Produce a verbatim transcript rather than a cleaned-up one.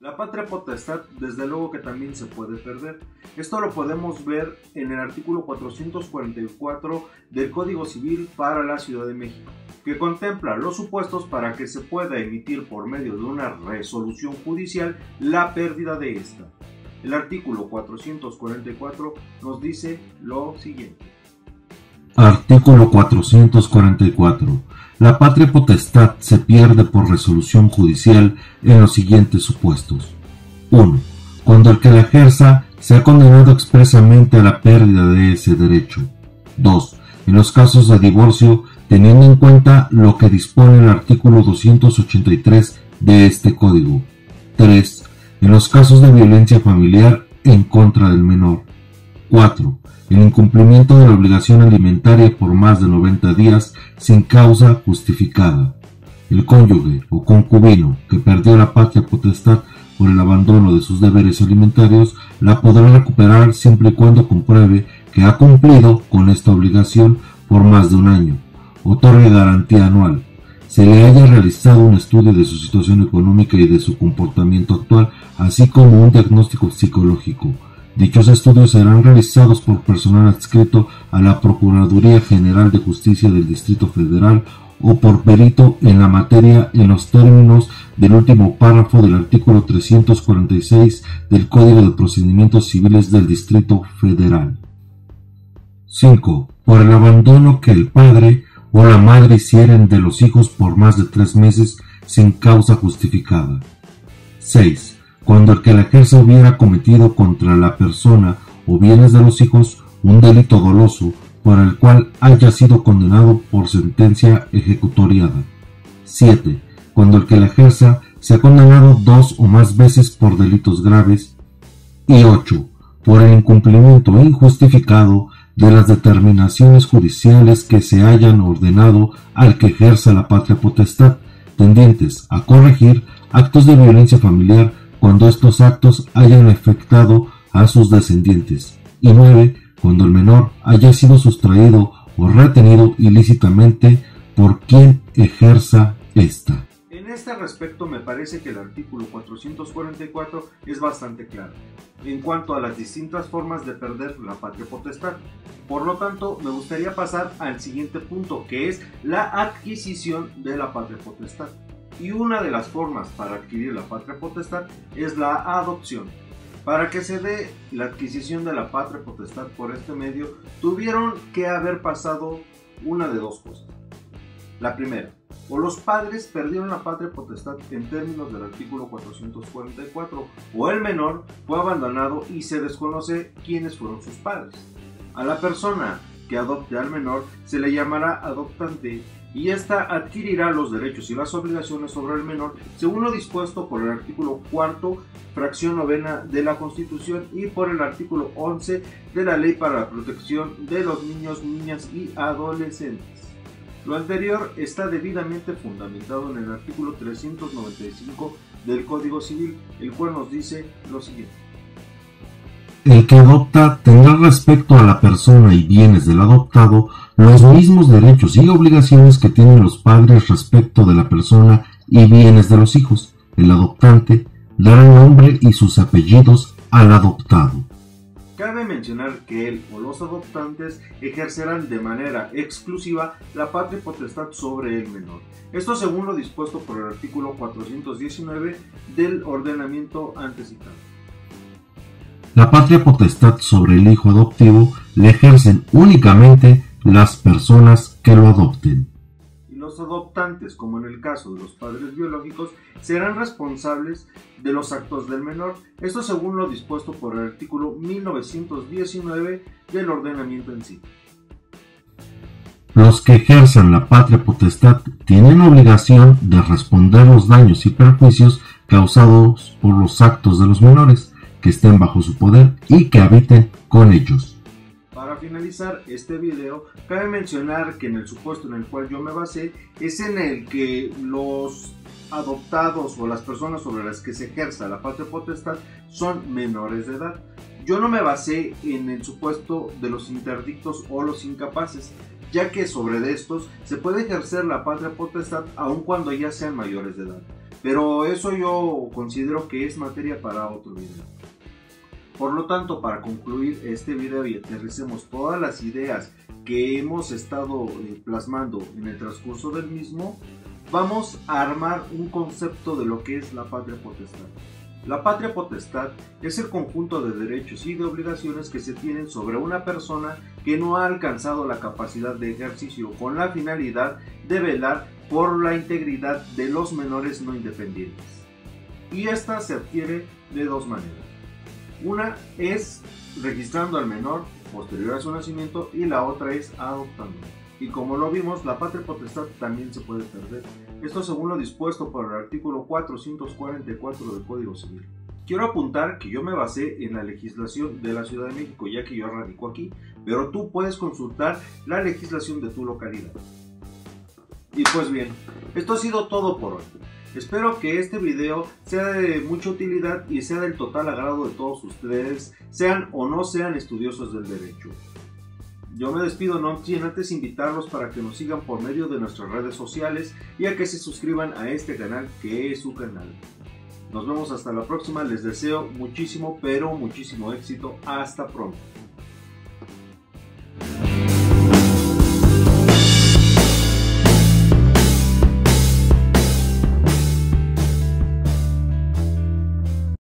La patria potestad, desde luego que también se puede perder. Esto lo podemos ver en el artículo cuatrocientos cuarenta y cuatro del Código Civil para la Ciudad de México, que contempla los supuestos para que se pueda emitir por medio de una resolución judicial la pérdida de esta. El artículo cuatrocientos cuarenta y cuatro nos dice lo siguiente. Artículo cuatrocientos cuarenta y cuatro. La patria potestad se pierde por resolución judicial en los siguientes supuestos. uno. Cuando el que la ejerza sea condenado expresamente a la pérdida de ese derecho. dos. En los casos de divorcio, teniendo en cuenta lo que dispone el artículo doscientos ochenta y tres de este código. tres. En los casos de violencia familiar en contra del menor. cuatro. El incumplimiento de la obligación alimentaria por más de noventa días sin causa justificada. El cónyuge o concubino que perdió la patria potestad por el abandono de sus deberes alimentarios la podrá recuperar siempre y cuando compruebe que ha cumplido con esta obligación por más de un año. Otorgue garantía anual. Se le haya realizado un estudio de su situación económica y de su comportamiento actual, así como un diagnóstico psicológico. Dichos estudios serán realizados por personal adscrito a la Procuraduría General de Justicia del Distrito Federal o por perito en la materia en los términos del último párrafo del artículo trescientos cuarenta y seis del Código de Procedimientos Civiles del Distrito Federal. cinco. Por el abandono que el padre o la madre hicieren de los hijos por más de tres meses sin causa justificada. seis. Cuando el que la ejerza hubiera cometido contra la persona o bienes de los hijos un delito doloso por el cual haya sido condenado por sentencia ejecutoriada. siete. Cuando el que la ejerza sea condenado dos o más veces por delitos graves. Y ocho. Por el incumplimiento injustificado de las determinaciones judiciales que se hayan ordenado al que ejerza la patria potestad, tendientes a corregir actos de violencia familiar cuando estos actos hayan afectado a sus descendientes. Y nueve. Cuando el menor haya sido sustraído o retenido ilícitamente por quien ejerza esta. En este respecto me parece que el artículo cuatrocientos cuarenta y cuatro es bastante claro en cuanto a las distintas formas de perder la patria potestad. Por lo tanto, me gustaría pasar al siguiente punto, que es la adquisición de la patria potestad. Y una de las formas para adquirir la patria potestad es la adopción. Para que se dé la adquisición de la patria potestad por este medio, tuvieron que haber pasado una de dos cosas. La primera, o los padres perdieron la patria potestad en términos del artículo cuatrocientos cuarenta y cuatro, o el menor fue abandonado y se desconoce quiénes fueron sus padres. A la persona que adopte al menor se le llamará adoptante, y ésta adquirirá los derechos y las obligaciones sobre el menor según lo dispuesto por el artículo cuarto, fracción novena de la Constitución y por el artículo once de la Ley para la Protección de los Niños, Niñas y Adolescentes. Lo anterior está debidamente fundamentado en el artículo trescientos noventa y cinco del Código Civil, el cual nos dice lo siguiente. El que adopta tendrá respecto a la persona y bienes del adoptado los mismos derechos y obligaciones que tienen los padres respecto de la persona y bienes de los hijos. El adoptante dará el nombre y sus apellidos al adoptado. Cabe mencionar que él o los adoptantes ejercerán de manera exclusiva la patria potestad sobre el menor. Esto según lo dispuesto por el artículo cuatrocientos diecinueve del ordenamiento antecitado. La patria potestad sobre el hijo adoptivo le ejercen únicamente las personas que lo adopten. Y los adoptantes, como en el caso de los padres biológicos, serán responsables de los actos del menor. Esto según lo dispuesto por el artículo mil novecientos diecinueve del ordenamiento en sí. Los que ejerzan la patria potestad tienen obligación de responder los daños y perjuicios causados por los actos de los menores que estén bajo su poder y que habiten con ellos. Para finalizar este video, cabe mencionar que en el supuesto en el cual yo me basé es en el que los adoptados o las personas sobre las que se ejerza la patria potestad son menores de edad. Yo no me basé en el supuesto de los interdictos o los incapaces, ya que sobre estos se puede ejercer la patria potestad aun cuando ya sean mayores de edad. pero eso yo considero que es materia para otro video. Por lo tanto, para concluir este video y aterricemos todas las ideas que hemos estado eh, plasmando en el transcurso del mismo, vamos a armar un concepto de lo que es la patria potestad. La patria potestad es el conjunto de derechos y de obligaciones que se tienen sobre una persona que no ha alcanzado la capacidad de ejercicio con la finalidad de velar por la integridad de los menores no independientes. Y esta se adquiere de dos maneras. Una es registrando al menor posterior a su nacimiento y la otra es adoptándolo. Y como lo vimos, la patria potestad también se puede perder. Esto según lo dispuesto por el artículo cuatrocientos cuarenta y cuatro del Código Civil. Quiero apuntar que yo me basé en la legislación de la Ciudad de México, ya que yo radico aquí, pero tú puedes consultar la legislación de tu localidad. Y pues bien, esto ha sido todo por hoy. Espero que este video sea de mucha utilidad y sea del total agrado de todos ustedes, sean o no sean estudiosos del derecho. Yo me despido no sin antes invitarlos para que nos sigan por medio de nuestras redes sociales y a que se suscriban a este canal que es su canal. Nos vemos hasta la próxima, les deseo muchísimo pero muchísimo éxito, hasta pronto.